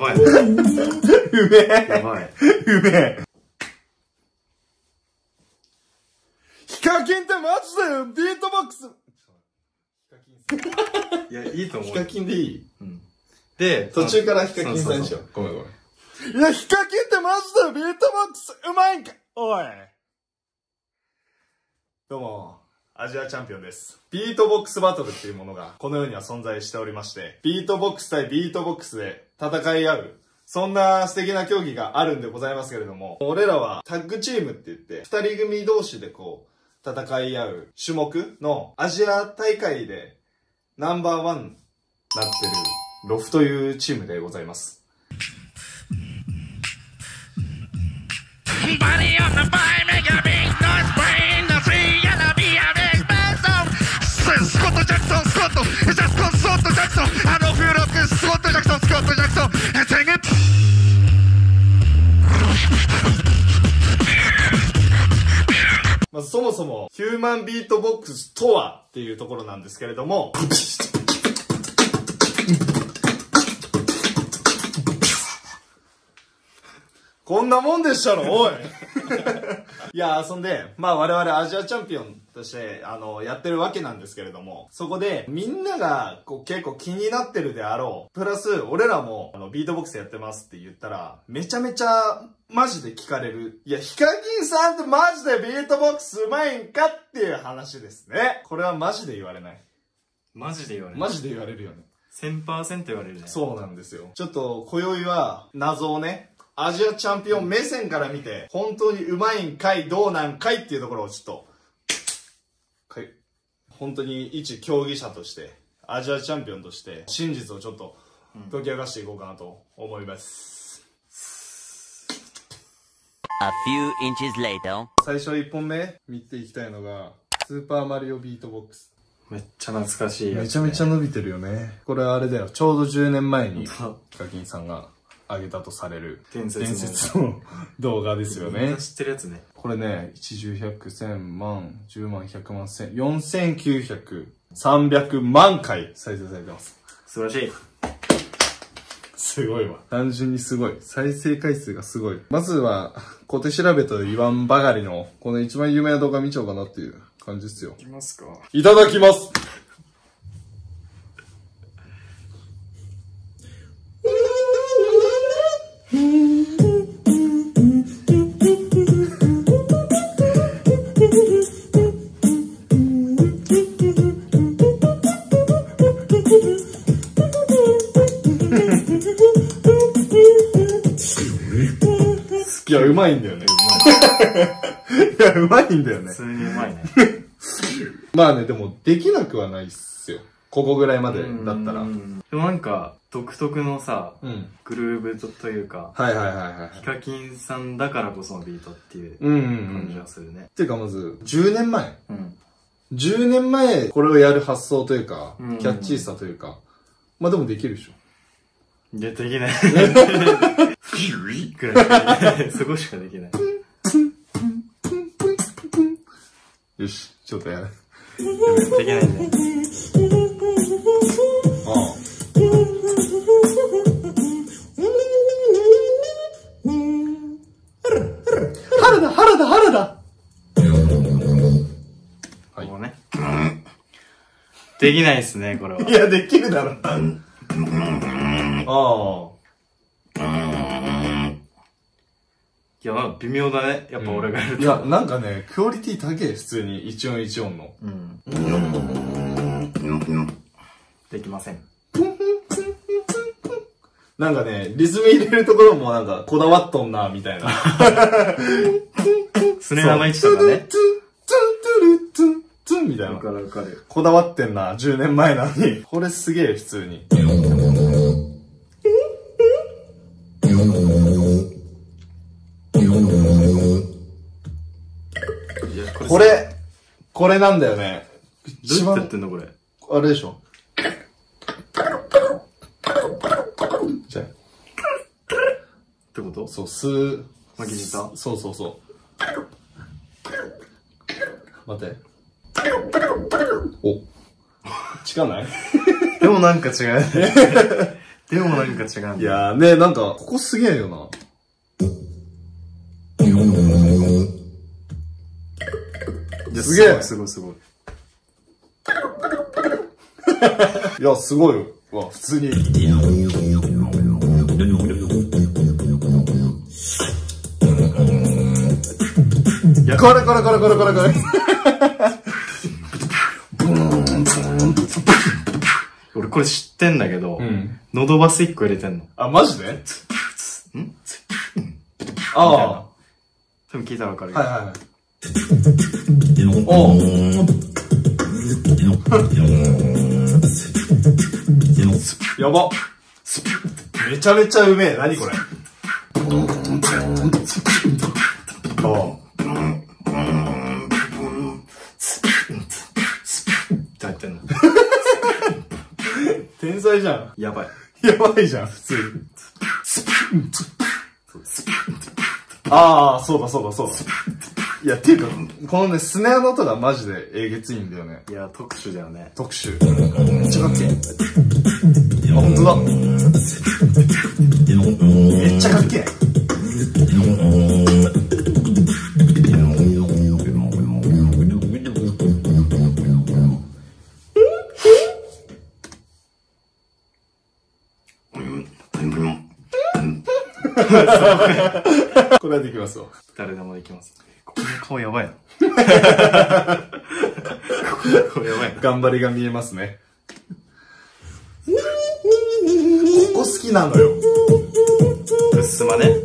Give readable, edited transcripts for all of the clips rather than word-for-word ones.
ばいね。 うめえ。 やばい。 うめえ。ヒカキンってマジだよ、ビートボックス。 いや、いいと思う。 ヒカキンでいい？ うん。で、 途中からヒカキンさんにしよう。ごめんごめん。いや、ヒカキンってマジだよ、ビートボックスうまいんか。おい。どうも、アジアチャンピオンです。ビートボックスバトルっていうものがこの世には存在しておりまして、ビートボックス対ビートボックスで戦い合う、そんな素敵な競技があるんでございますけれども、俺らはタッグチームって言って、二人組同士でこう、戦い合う種目のアジア大会でナンバーワンになってるロフというチームでございます。まずそもそもヒューマンビートボックスとはっていうところなんですけれども、こんなもんでしたろ、おい。いや、そんで、まあ我々アジアチャンピオンとして、やってるわけなんですけれども、そこで、みんなが、こう、結構気になってるであろう。プラス、俺らも、ビートボックスやってますって言ったら、めちゃめちゃ、マジで聞かれる。いや、ヒカキンさんってマジでビートボックスうまいんかっていう話ですね。これはマジで言われない。 マジで言われる。 マジで言われるよね。 1000% 言われるね。 そうなんですよ。ちょっと、今宵は、謎をね、アジアチャンピオン目線から見て、本当にうまいんかい、どうなんかいっていうところをちょっと、本当に一競技者として、アジアチャンピオンとして、真実をちょっと解き明かしていこうかなと思います。 A few inches later. 最初1本目見ていきたいのが、スーパーマリオビートボックス。 めっちゃ懐かしいやつ、ね。 めちゃめちゃ伸びてるよね。これはあれだよ、ちょうど10年前に、ヒカキンさんが、上げたとされる伝説の動画ですよね。 知ってるやつね。 これね、1、10、100、1000万、10万、100万、1000、4900、300万回再生されてます。 素晴らしい。 すごいわ。単純にすごい。再生回数がすごい。まずは、小手調べと言わんばかりの、この一番有名な動画見ちゃおうかなっていう感じですよ。 いきますか。 いただきますいや、うまいんだよね。いや、うまいんだよね。 普通にうまいね。 まあね、でも、できなくはないっすよ。ここぐらいまでだったら。 でもなんか、独特のさ、 うん。 グルーヴというか、 はいはいはいはい。 ヒカキンさんだからこそのビートっていう感じがするね。 っていうかまず、10年前。 うん。 10年前、これをやる発想というか、キャッチーさというか。まあでもできるでしょ。 いや、できない。くらい。そこしかできない。 よし、ちょっとやる。 できないね。 ああ。春だ春だ春だ。 はい。もうね。できないっすね、これは。 いや、できるだろ。ああ。 いや、なんか微妙だね。やっぱ俺がやると。 いや、なんかね、クオリティ高い、普通に。一音一音の。 うん。できません。 なんかね、リズム入れるところもなんか、こだわっとんな、みたいな。 スネアの位置とかね。 ツンみたいな。 わかるわかる。 こだわってんな、10年前なのに。これすげえ、普通に。これなんだよね。 どうやってやってんのこれ。 あれでしょ。じゃあ。 ってことそう、吸う。 巻き舌。 そうそうそう。待って。お。近ないでもなんか違うね。 でもなんか違うんだ。 いやーね、なんか、ここすげえよな。すげえすごいすごい。 いや、すごいわ、普通に。いや、これ。 俺これ知ってんだけど、 ん。 喉バス1個入れてんの。 あ、マジで？ んあ多分聞いたらわかるあ。 よ。 はい。おやば。めちゃめちゃうめえ。何これ。 って入ってんの。 天才じゃん。 やばい。 やばいじゃん、普通に。ああ、そうだ。いや、っていうか、このね、スネアの音がマジでえげついんだよね。 いや、特殊だよね。 特殊。めっちゃかっけえ。あ、ほんとだ。めっちゃかっけえ。これはできますわ。 誰でもできます。この顔やばいな。これやばいな。 頑張りが見えますね。ここ好きなのよ。 うっすまね。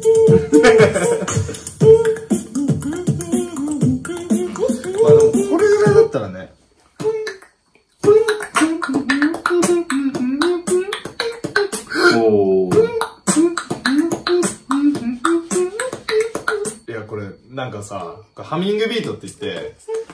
まあでも、これぐらいだったらね。 おー。 いや、これ、なんかさ、ハミングビートって言って、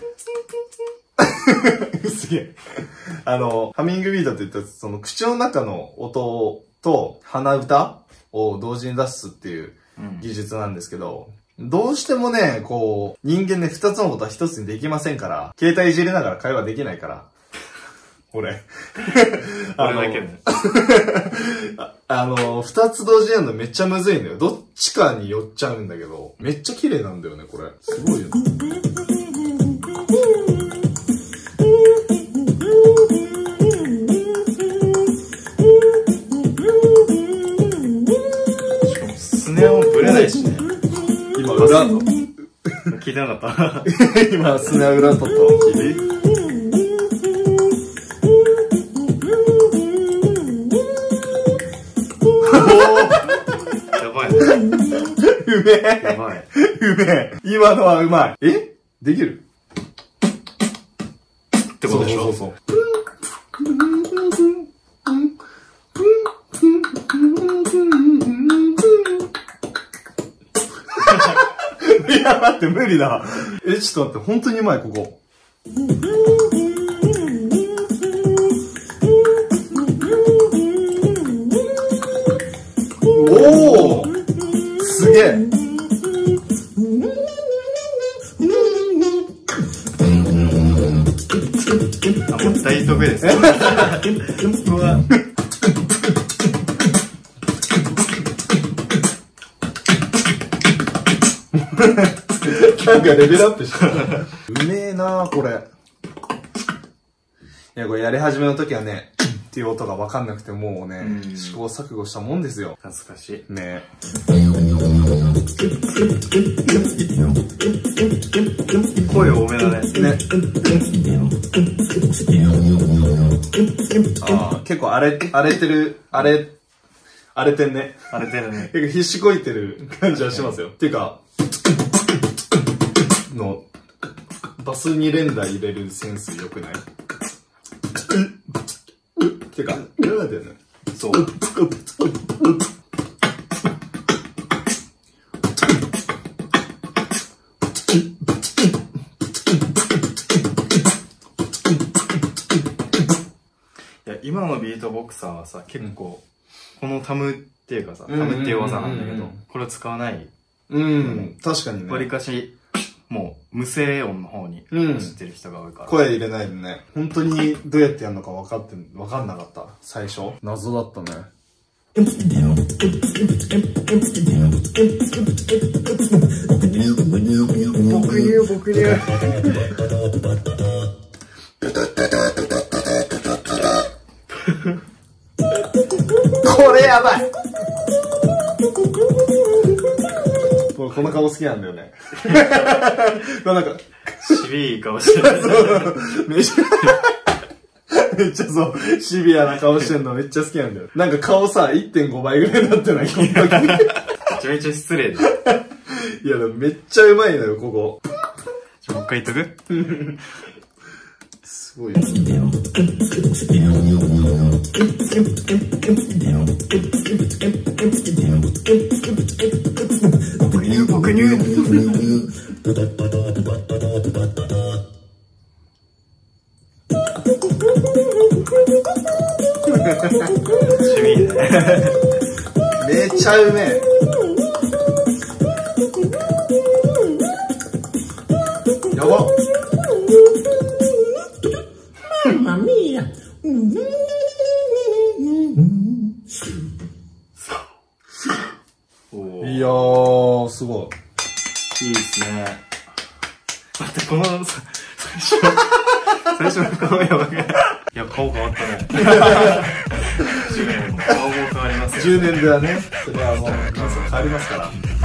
すげえ。ハミングビートって言ったら、その口の中の音と鼻歌を同時に出すっていう技術なんですけど、どうしてもね、こう、人間ね、二つのことは一つにできませんから、携帯いじりながら会話できないから。俺。 俺だけね。 二つ同時にやるのめっちゃむずいんだよ。どっちかに寄っちゃうんだけど、めっちゃ綺麗なんだよね、これ。すごいよね。 スネアもブレないしね。 今、裏、 聞いてなかった。 今、スネア裏取ったの聞いて。 やばいね。 うめえ。 やばい。 うめえ。今のはうまい。え？できる？ ってことでしょ？ そう。いや、待って、無理だ。ちょっと待って、本当にうまい、ここ。おお、すげえ。 あ、もう大得意です。うわ。 なんかレベルアップした。うめえなー、これ。いや、これやり始めの時はね、っていう音が分かんなくてもうね、試行錯誤したもんですよ。 懐かしい。 ね声多めだね。 ね。ああ、結構荒れてんね。 荒れてるね。 結構必死こいてる感じはしますよ。っていうか、バスに連打入れるセンス良くない？てか、だよね。 そう。いや、今のビートボクサーはさ、結構、このタムっていうかさ、タムっていう技なんだけど、これを使わない。 確かにね。 わりかし、もう、無声音の方に知ってる人が多いから。 声入れないでね。本当にどうやってやるのか分かんなかった。最初。謎だったね。 僕流。 これやばい。この顔好きなんだよね。なんか、 シビい顔してる。 めっちゃそう、シビアな顔してんのめっちゃ好きなんだよ。なんか顔さ、1.5 倍ぐらいになってない？この時。 めちゃめちゃ失礼だ。 いや、でもめっちゃうまいのよ、ここ。 もう一回言っとく？ すごいよ。 僕流。趣味ね。 めっちゃうめえ。やば。ママミーヤ。いやー、すごいいですね。待って、この、最初の顔やばくない？いや、顔変わったね。10年も顔も変わりますよ。 10年ではね、それはもう、変わりますから。